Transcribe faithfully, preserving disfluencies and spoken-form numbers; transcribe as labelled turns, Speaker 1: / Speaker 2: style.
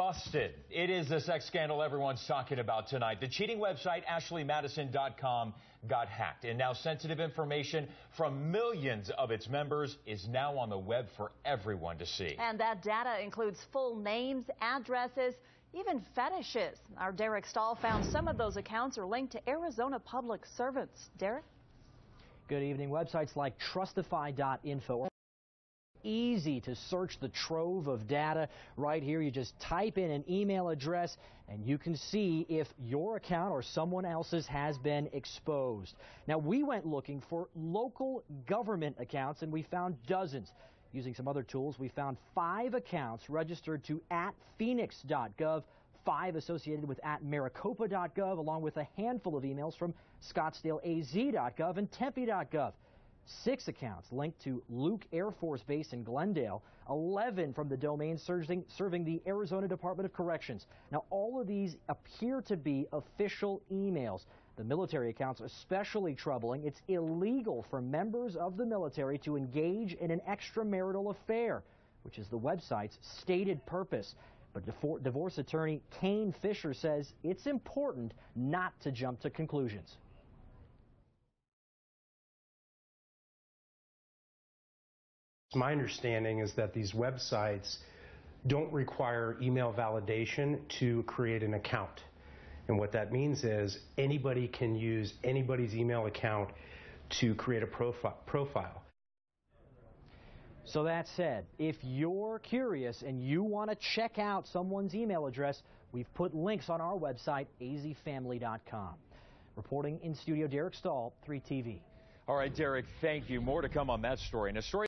Speaker 1: busted. It is the sex scandal everyone's talking about tonight. The cheating website Ashley Madison dot com got hacked, and now sensitive information from millions of its members is now on the web for everyone to see.
Speaker 2: And that data includes full names, addresses, even fetishes. Our Derek Stahl found some of those accounts are linked to Arizona public servants. Derek?
Speaker 3: Good evening. Websites like Trustify dot info. Easy to search the trove of data. Right here, you just type in an email address and you can see if your account or someone else's has been exposed. Now, we went looking for local government accounts and we found dozens. Using some other tools, we found five accounts registered to at phoenix dot gov, five associated with at maricopa dot gov, along with a handful of emails from scottsdale A Z dot gov and tempe dot gov. Six accounts linked to Luke Air Force Base in Glendale, eleven from the domain serving, serving the Arizona Department of Corrections. Now, all of these appear to be official emails. The military accounts are especially troubling. It's illegal for members of the military to engage in an extramarital affair, which is the website's stated purpose. But divorce attorney Kane Fisher says it's important not to jump to conclusions.
Speaker 4: My understanding is that these websites don't require email validation to create an account. And what that means is anybody can use anybody's email account to create a profi- profile.
Speaker 3: So that said, if you're curious and you want to check out someone's email address, we've put links on our website, A Z family dot com. Reporting in studio, Derek Stahl, three T V.
Speaker 1: All right, Derek, thank you. More to come on that story. And a story